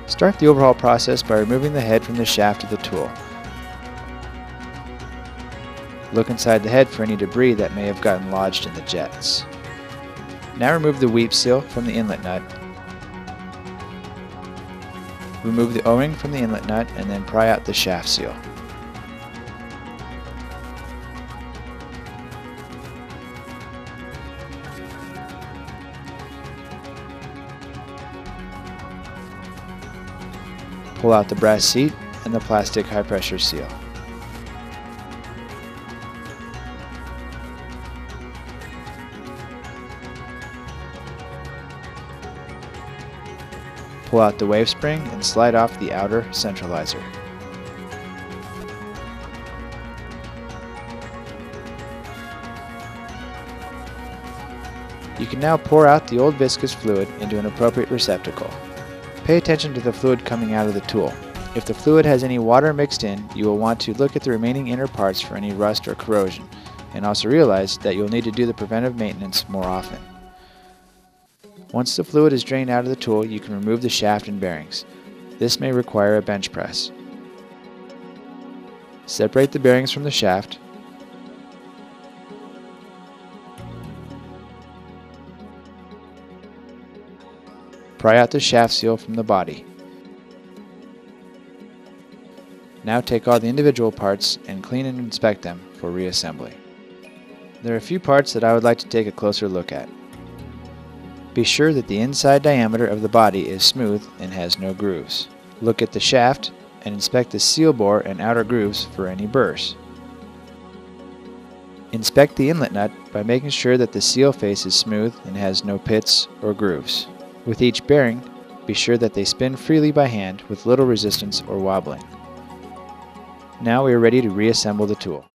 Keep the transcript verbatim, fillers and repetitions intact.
Start the overhaul process by removing the head from the shaft of the tool. Look inside the head for any debris that may have gotten lodged in the jets. Now remove the weep seal from the inlet nut. Remove the O-ring from the inlet nut and then pry out the shaft seal. Pull out the brass seat and the plastic high pressure seal. Pull out the wave spring and slide off the outer centralizer. You can now pour out the old viscous fluid into an appropriate receptacle. Pay attention to the fluid coming out of the tool. If the fluid has any water mixed in, you will want to look at the remaining inner parts for any rust or corrosion, and also realize that you'll need to do the preventive maintenance more often. Once the fluid is drained out of the tool, you can remove the shaft and bearings. This may require a bench press. Separate the bearings from the shaft. Pry out the shaft seal from the body. Now take all the individual parts and clean and inspect them for reassembly. There are a few parts that I would like to take a closer look at. Be sure that the inside diameter of the body is smooth and has no grooves. Look at the shaft and inspect the seal bore and outer grooves for any burrs. Inspect the inlet nut by making sure that the seal face is smooth and has no pits or grooves. With each bearing, be sure that they spin freely by hand with little resistance or wobbling. Now we are ready to reassemble the tool.